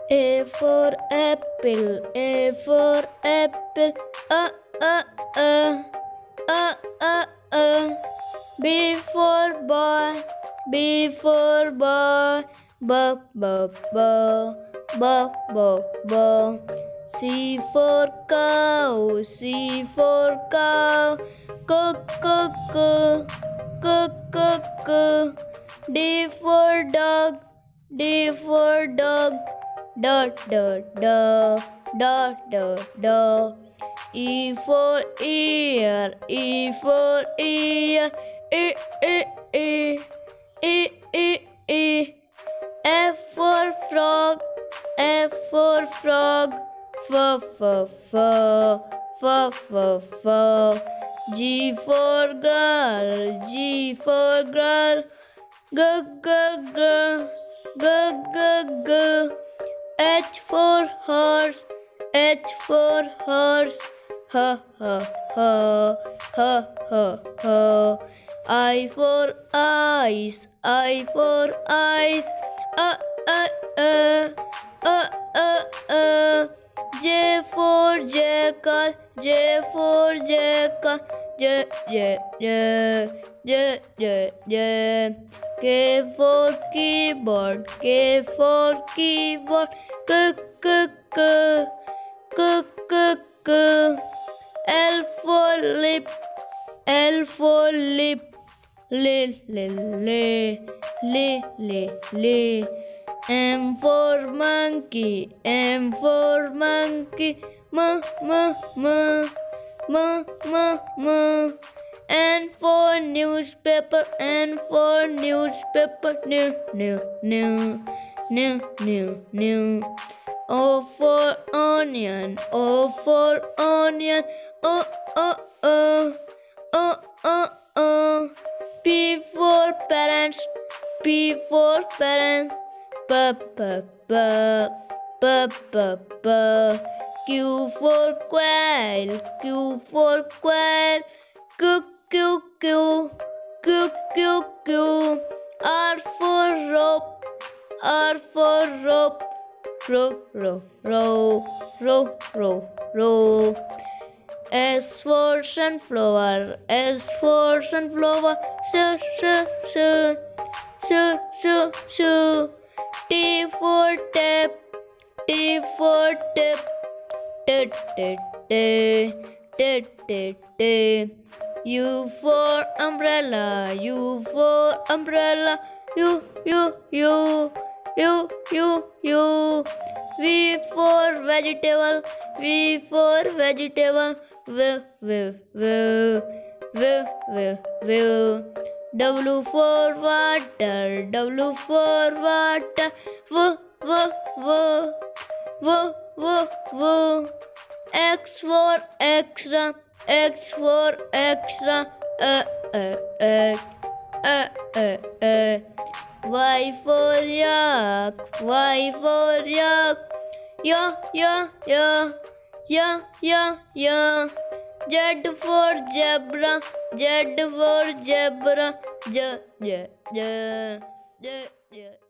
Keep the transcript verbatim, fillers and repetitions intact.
A for apple, A for apple, uh, uh, uh, uh, uh, uh. B for boy, B for boy, b, b, b, b, b, b. C for cow, C for cow, c, c, c, c, c, c. D for dog, D for dog, da, da, da, da, da, da. E for ear, E for ear, e, e, e, e, e, e. F for frog, F for frog, f, f, f, f, f, f. G for girl, G for girl, g, g, g, g, g, g. H for horse, H for horse, ha, ha, ha, ha, ha, ha. I for eyes, I for eyes, uh, uh, uh, uh, uh, uh. J for jackal, J for jackal, J, J, J, J, J, J. K for keyboard, K for keyboard, K, K, K, K, K, K. L for lip, L for lip, L, L, L, L, L, L. M for monkey, M for monkey, M, M, M, M, M, M. N for newspaper, N for newspaper, new, new, new, new, new, new. O for onion, O for onion, O, O, O, O, O, O. P for parents, P for parents, P, P, P, P, P, P. Q for quail, Q for quail, Q, Q, Q, Q, Q, Q. R for rope, R for rope, row, row, row, row, row, row. S for sunflower, S for sunflower, sh, sh, sh, sh, sh, sh. T for tap, T for tap, t, t, t, t, t, t. U for umbrella, U for umbrella, U, U, U, U, U, U. V for vegetable, V for vegetable, V, V, V, V, V, V. W for water, W for water, V, V, V, V, V, V. X for extra, X for extra, uh, uh, uh, uh, uh, uh. Y for yak, Y for yak, ya, ya, ya, ya, ya, ya. Z for zebra, Z for zebra, j, j, j, j, j.